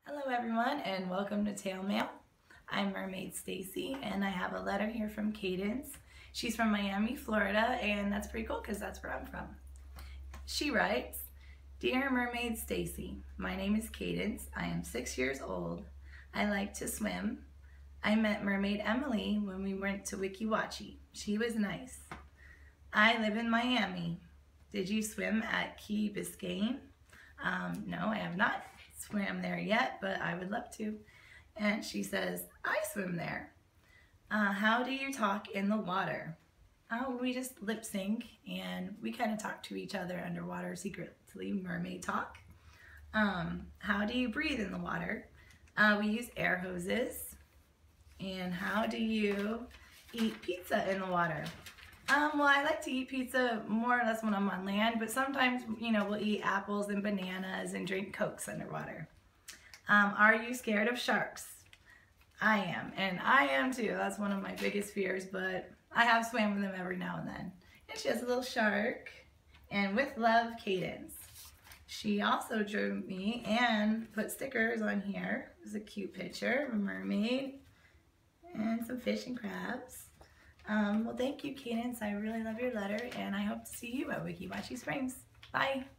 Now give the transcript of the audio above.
Hello everyone and welcome to Tail Mail. I'm Mermaid Stayce and I have a letter here from Caydence. She's from Miami, Florida, and that's pretty cool because that's where I'm from. She writes, "Dear Mermaid Stayce, my name is Caydence. I am 6 years old. I like to swim. I met Mermaid Emily when we went to Weeki Wachee. She was nice. I live in Miami. Did you swim at Key Biscayne? No, I have not swam there yet, but I would love to." And she says, "I swim there. How do you talk in the water?" We just lip sync and we kind of talk to each other underwater secretly, mermaid talk. How do you breathe in the water? We use air hoses. And how do you eat pizza in the water? Well, I like to eat pizza more or less when I'm on land, but sometimes, we'll eat apples and bananas and drink Cokes underwater. Are you scared of sharks? I am, and I am too. That's one of my biggest fears, but I have swam with them every now and then. And she has a little shark. And with love, Caydence. She also drew me and put stickers on here. There's a cute picture of a mermaid and some fish and crabs. Well, thank you, Caydence. I really love your letter, and I hope to see you at Weeki Wachee Springs. Bye.